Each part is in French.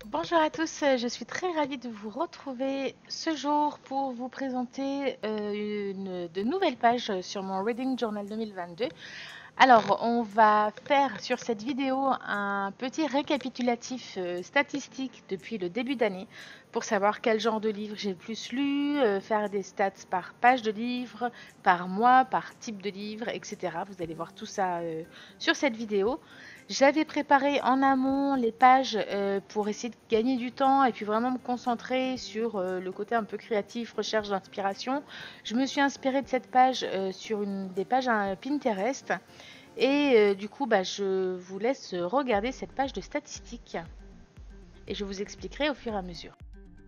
Bonjour à tous, je suis très ravie de vous retrouver ce jour pour vous présenter de nouvelles pages sur mon Reading Journal 2022. Alors, on va faire sur cette vidéo un petit récapitulatif statistique depuis le début d'année pour savoir quel genre de livre j'ai le plus lu, faire des stats par page de livre, par mois, par type de livre, etc. Vous allez voir tout ça sur cette vidéo. J'avais préparé en amont les pages pour essayer de gagner du temps et puis vraiment me concentrer sur le côté un peu créatif, recherche d'inspiration. Je me suis inspirée de cette page sur une des pages Pinterest et du coup je vous laisse regarder cette page de statistiques et je vous expliquerai au fur et à mesure.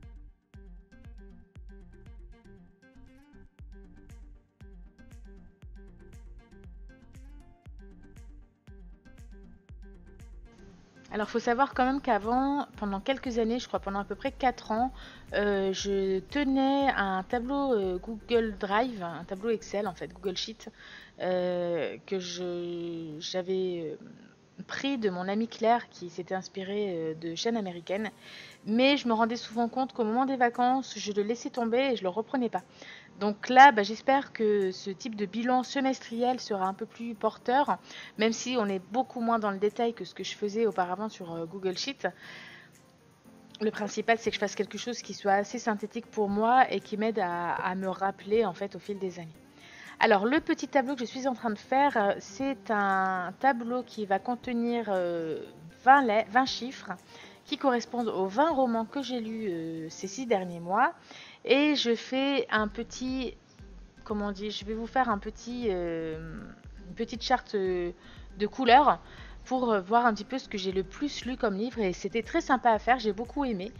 Alors, il faut savoir quand même qu'avant, pendant quelques années, je crois pendant à peu près 4 ans, je tenais un tableau Google Drive, un tableau Excel en fait, Google Sheet, que j'avais pris de mon amie Claire qui s'était inspirée de chaînes américaines. Mais je me rendais souvent compte qu'au moment des vacances, je le laissais tomber et je le reprenais pas. Donc là, j'espère que ce type de bilan semestriel sera un peu plus porteur, même si on est beaucoup moins dans le détail que ce que je faisais auparavant sur Google Sheet. Le principal, c'est que je fasse quelque chose qui soit assez synthétique pour moi et qui m'aide à me rappeler en fait au fil des années. Alors, le petit tableau que je suis en train de faire, c'est un tableau qui va contenir 20 chiffres qui correspondent aux 20 romans que j'ai lus ces 6 derniers mois. Et je fais un petit, comment on dit, je vais vous faire une petite charte de couleurs pour voir un petit peu ce que j'ai le plus lu comme livre. Et c'était très sympa à faire, j'ai beaucoup aimé.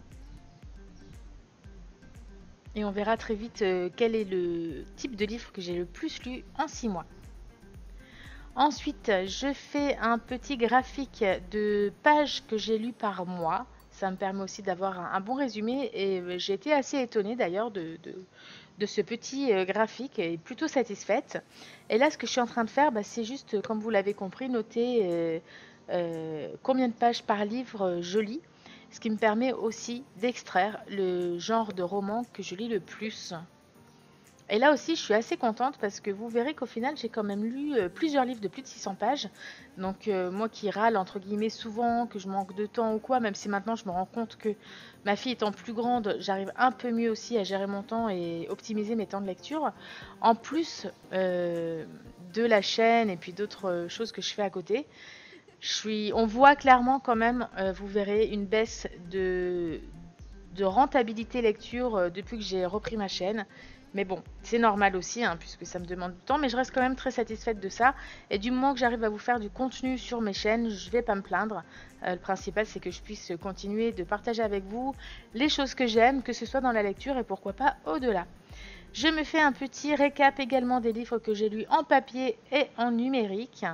Et on verra très vite quel est le type de livre que j'ai le plus lu en 6 mois. Ensuite, je fais un petit graphique de pages que j'ai lues par mois. Ça me permet aussi d'avoir un bon résumé et j'ai été assez étonnée d'ailleurs de ce petit graphique et plutôt satisfaite. Et là, ce que je suis en train de faire, c'est juste, comme vous l'avez compris, noter combien de pages par livre je lis, ce qui me permet aussi d'extraire le genre de roman que je lis le plus. Et là aussi, je suis assez contente parce que vous verrez qu'au final, j'ai quand même lu plusieurs livres de plus de 600 pages. Donc moi qui râle entre guillemets souvent, que je manque de temps ou quoi, même si maintenant je me rends compte que ma fille étant plus grande, j'arrive un peu mieux aussi à gérer mon temps et optimiser mes temps de lecture. En plus de la chaîne et puis d'autres choses que je fais à côté, on voit clairement quand même, vous verrez, une baisse de rentabilité lecture depuis que j'ai repris ma chaîne. Mais bon, c'est normal aussi, hein, puisque ça me demande du temps, mais je reste quand même très satisfaite de ça. Et du moment que j'arrive à vous faire du contenu sur mes chaînes, je ne vais pas me plaindre. Le principal, c'est que je puisse continuer de partager avec vous les choses que j'aime, que ce soit dans la lecture et pourquoi pas au-delà. Je me fais un petit récap également des livres que j'ai lus en papier et en numérique.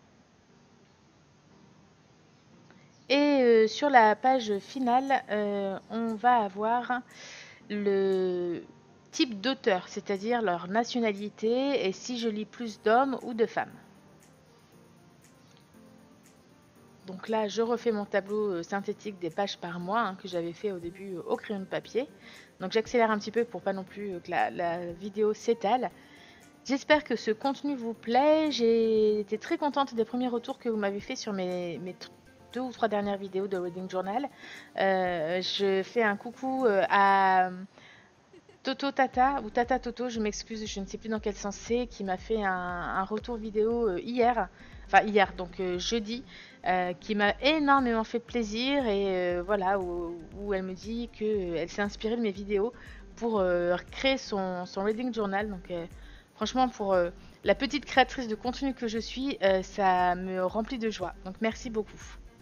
Et sur la page finale, on va avoir le type d'auteur, c'est-à-dire leur nationalité et si je lis plus d'hommes ou de femmes. Donc là, je refais mon tableau synthétique des pages par mois que j'avais fait au début au crayon de papier. Donc j'accélère un petit peu pour pas non plus que la vidéo s'étale. J'espère que ce contenu vous plaît. J'ai été très contente des premiers retours que vous m'avez fait sur mes 2 ou 3 dernières vidéos de Reading Journal. Je fais un coucou à Toto Tata ou Tata Toto, je m'excuse, je ne sais plus dans quel sens c'est, qui m'a fait un retour vidéo hier, donc jeudi, qui m'a énormément fait plaisir et voilà, où elle me dit qu'elle s'est inspirée de mes vidéos pour créer son Reading Journal. Donc franchement, pour la petite créatrice de contenu que je suis, ça me remplit de joie. Donc merci beaucoup.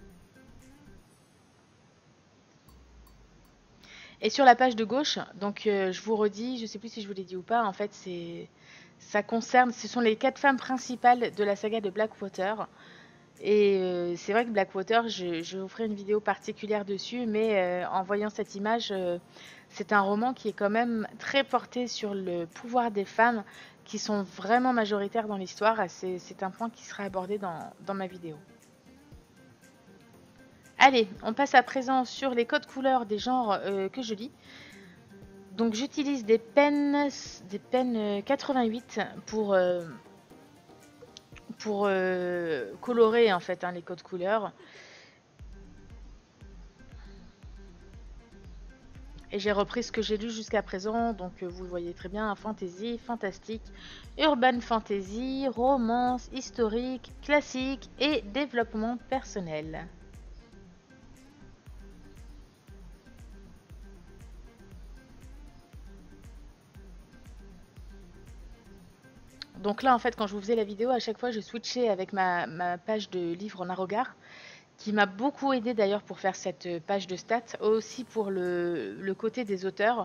Et sur la page de gauche, donc je vous redis, je ne sais plus si je vous l'ai dit ou pas, en fait ce sont les 4 femmes principales de la saga de Blackwater. Et c'est vrai que Blackwater, je vous ferai une vidéo particulière dessus, mais en voyant cette image, c'est un roman qui est quand même très porté sur le pouvoir des femmes qui sont vraiment majoritaires dans l'histoire. C'est un point qui sera abordé dans ma vidéo. Allez, on passe à présent sur les codes couleurs des genres que je lis. Donc j'utilise des pennes 88 pour colorer en fait les codes couleurs. Et j'ai repris ce que j'ai lu jusqu'à présent, donc vous le voyez très bien, fantasy, fantastique, urban fantasy, romance, historique, classique et développement personnel. Donc là en fait quand je vous faisais la vidéo, à chaque fois je switchais avec ma page de livres en arogar, qui m'a beaucoup aidé d'ailleurs pour faire cette page de stats, aussi pour le côté des auteurs.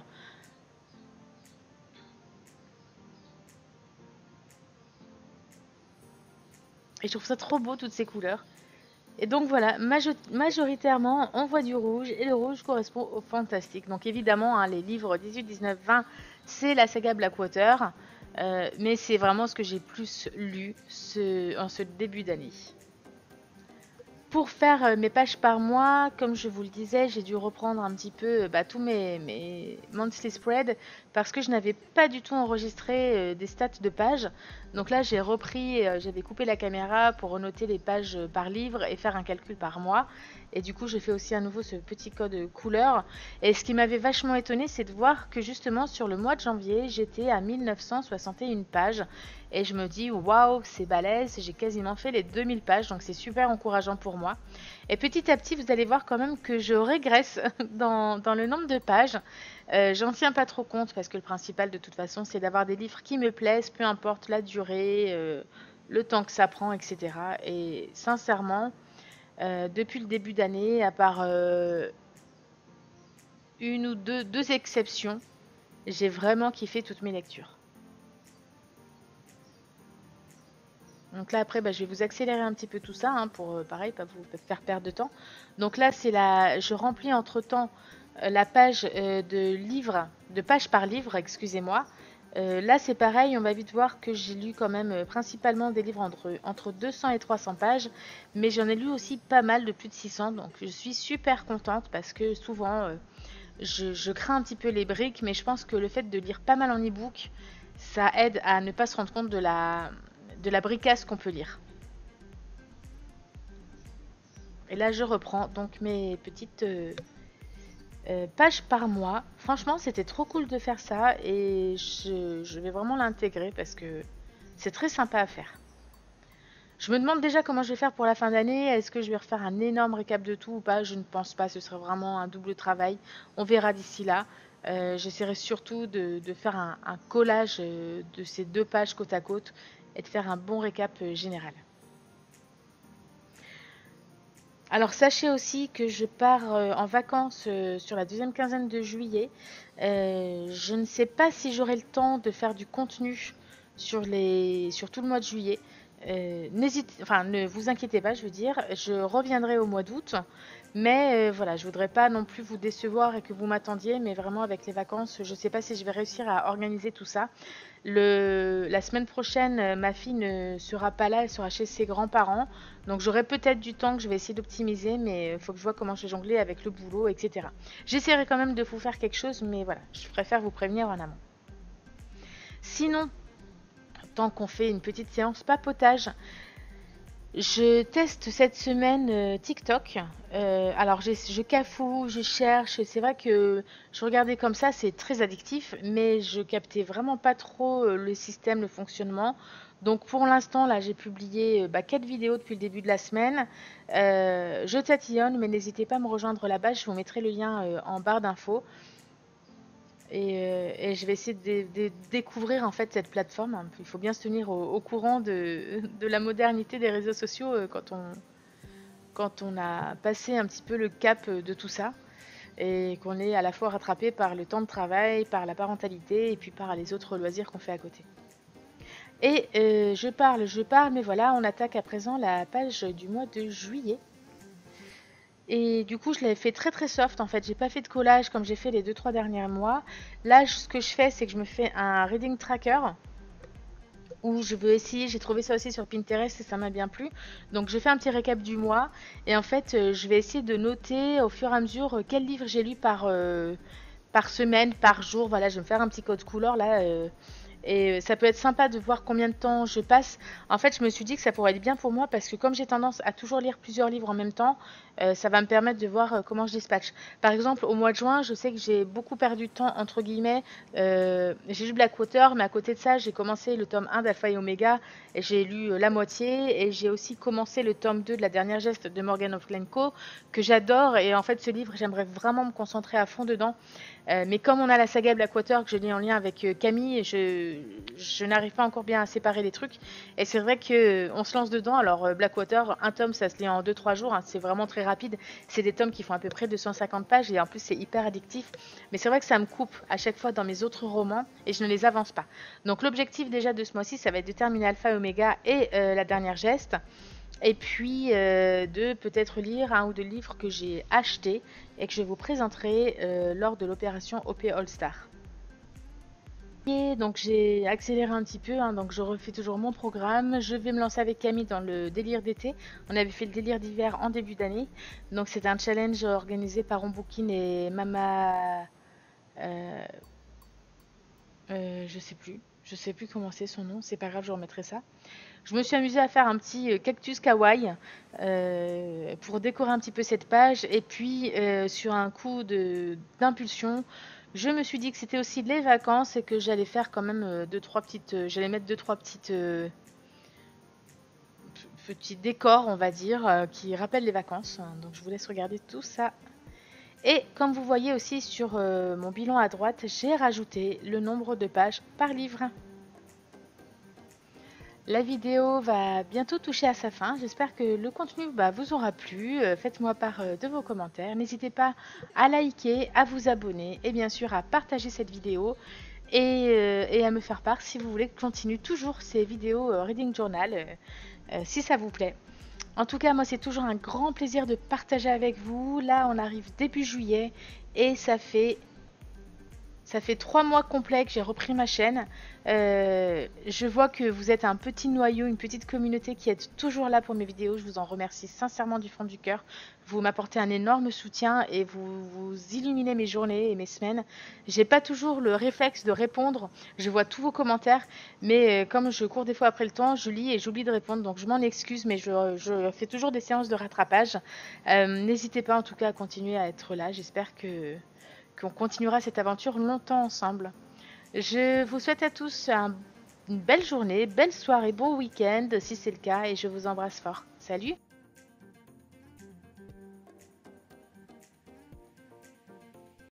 Et je trouve ça trop beau toutes ces couleurs. Et donc voilà, majoritairement on voit du rouge et le rouge correspond au fantastique. Donc évidemment les livres 18, 19, 20 c'est la saga Blackwater, mais c'est vraiment ce que j'ai plus lu en ce début d'année. Pour faire mes pages par mois, comme je vous le disais, j'ai dû reprendre un petit peu tous mes monthly spreads parce que je n'avais pas du tout enregistré des stats de pages. Donc là, j'ai repris, j'avais coupé la caméra pour noter les pages par livre et faire un calcul par mois. Et du coup, j'ai fait aussi à nouveau ce petit code couleur. Et ce qui m'avait vachement étonné, c'est de voir que justement sur le mois de janvier, j'étais à 1961 pages. Et je me dis, waouh, c'est balèze, j'ai quasiment fait les 2000 pages, donc c'est super encourageant pour moi. Et petit à petit, vous allez voir quand même que je régresse dans le nombre de pages. J'en tiens pas trop compte parce que le principal de toute façon, c'est d'avoir des livres qui me plaisent, peu importe la durée, le temps que ça prend, etc. Et sincèrement, depuis le début d'année, à part une ou deux exceptions, j'ai vraiment kiffé toutes mes lectures. Donc là après je vais vous accélérer un petit peu tout ça pour pareil pas vous faire perdre de temps. Donc là je remplis entre temps la page de page par livre, excusez-moi. Là c'est pareil, on va vite voir que j'ai lu quand même principalement des livres entre 200 et 300 pages, mais j'en ai lu aussi pas mal de plus de 600, donc je suis super contente parce que souvent je crains un petit peu les briques, mais je pense que le fait de lire pas mal en e-book, ça aide à ne pas se rendre compte de la bricasse qu'on peut lire. Et là, je reprends donc mes petites pages par mois. Franchement, c'était trop cool de faire ça et je vais vraiment l'intégrer parce que c'est très sympa à faire. Je me demande déjà comment je vais faire pour la fin d'année. Est-ce que je vais refaire un énorme récap de tout ou pas? Je ne pense pas. Ce serait vraiment un double travail. On verra d'ici là. J'essaierai surtout de faire un collage de ces 2 pages côte à côte et de faire un bon récap général. Alors sachez aussi que je pars en vacances sur la deuxième quinzaine de juillet. Je ne sais pas si j'aurai le temps de faire du contenu sur tout le mois de juillet. Ne vous inquiétez pas, je veux dire, je reviendrai au mois d'août, mais voilà, je voudrais pas non plus vous décevoir et que vous m'attendiez, mais vraiment avec les vacances, je ne sais pas si je vais réussir à organiser tout ça. La semaine prochaine, ma fille ne sera pas là, elle sera chez ses grands-parents, donc j'aurai peut-être du temps que je vais essayer d'optimiser, mais il faut que je vois comment je vais jongler avec le boulot, etc. J'essaierai quand même de vous faire quelque chose, mais voilà, je préfère vous prévenir en amont. Sinon, tant qu'on fait une petite séance papotage, je teste cette semaine TikTok. Alors je cafouille, je cherche. C'est vrai que je regardais comme ça, c'est très addictif, mais je captais vraiment pas trop le système, le fonctionnement. Donc pour l'instant, là, j'ai publié 4 vidéos depuis le début de la semaine. Je tatillonne, mais n'hésitez pas à me rejoindre là-bas. Je vous mettrai le lien en barre d'infos. Et je vais essayer de découvrir en fait cette plateforme. Il faut bien se tenir au courant de la modernité des réseaux sociaux quand on a passé un petit peu le cap de tout ça et qu'on est à la fois rattrapé par le temps de travail, par la parentalité et puis par les autres loisirs qu'on fait à côté. Et je parle, mais voilà, on attaque à présent la page du mois de juillet. Et du coup, je l'avais fait très très soft en fait. J'ai pas fait de collage comme j'ai fait les 2-3 derniers mois. Là, ce que je fais, c'est que je me fais un reading tracker où je veux essayer, j'ai trouvé ça aussi sur Pinterest et ça m'a bien plu. Donc je fais un petit récap du mois et en fait je vais essayer de noter au fur et à mesure quel livre j'ai lu par semaine, par jour. Voilà, je vais me faire un petit code couleur là. Et ça peut être sympa de voir combien de temps je passe. En fait, je me suis dit que ça pourrait être bien pour moi parce que comme j'ai tendance à toujours lire plusieurs livres en même temps, ça va me permettre de voir comment je dispatche. Par exemple, au mois de juin, je sais que j'ai beaucoup perdu de temps, entre guillemets. J'ai lu Blackwater, mais à côté de ça, j'ai commencé le tome 1 d'Alpha et Omega et j'ai lu la moitié. Et j'ai aussi commencé le tome 2 de La Dernière Geste de Morgan of Glencoe, que j'adore. Et en fait, ce livre, j'aimerais vraiment me concentrer à fond dedans. Mais comme on a la saga Blackwater que je lis en lien avec Camille, je n'arrive pas encore bien à séparer les trucs. Et c'est vrai qu'on se lance dedans. Alors Blackwater, un tome, ça se lit en 2-3 jours. Hein, c'est vraiment très rapide. C'est des tomes qui font à peu près 250 pages et en plus c'est hyper addictif. Mais c'est vrai que ça me coupe à chaque fois dans mes autres romans et je ne les avance pas. Donc l'objectif déjà de ce mois-ci, ça va être de terminer Alpha et Omega et La Dernière Geste. Et puis de peut-être lire un ou deux livres que j'ai achetés et que je vous présenterai lors de l'opération OP All Star. Et donc j'ai accéléré un petit peu, hein, donc je refais toujours mon programme. Je vais me lancer avec Camille dans le délire d'été. On avait fait le délire d'hiver en début d'année. Donc c'est un challenge organisé par Onbookin et Mama... euh, je sais plus. Je sais plus comment c'est son nom. C'est pas grave, je remettrai ça. Je me suis amusée à faire un petit cactus kawaii pour décorer un petit peu cette page. Et puis, sur un coup d'impulsion, je me suis dit que c'était aussi les vacances et que j'allais faire quand même deux, trois petites... j'allais mettre deux, trois petites... petits décors, on va dire, qui rappellent les vacances. Donc, je vous laisse regarder tout ça. Et comme vous voyez aussi sur mon bilan à droite, j'ai rajouté le nombre de pages par livre. La vidéo va bientôt toucher à sa fin. J'espère que le contenu vous aura plu. Faites-moi part de vos commentaires. N'hésitez pas à liker, à vous abonner et bien sûr à partager cette vidéo et à me faire part si vous voulez que je continue toujours ces vidéos Reading Journal si ça vous plaît. En tout cas, moi c'est toujours un grand plaisir de partager avec vous. Là, on arrive début juillet et ça fait 3 mois complets que j'ai repris ma chaîne. Je vois que vous êtes un petit noyau, une petite communauté qui est toujours là pour mes vidéos. Je vous en remercie sincèrement du fond du cœur. Vous m'apportez un énorme soutien et vous illuminez mes journées et mes semaines. J'ai pas toujours le réflexe de répondre. Je vois tous vos commentaires, mais comme je cours des fois après le temps, je lis et j'oublie de répondre. Donc je m'en excuse, mais je fais toujours des séances de rattrapage. N'hésitez pas en tout cas à continuer à être là. J'espère qu'on continuera cette aventure longtemps ensemble. Je vous souhaite à tous une belle journée, belle soirée, bon week-end si c'est le cas et je vous embrasse fort. Salut!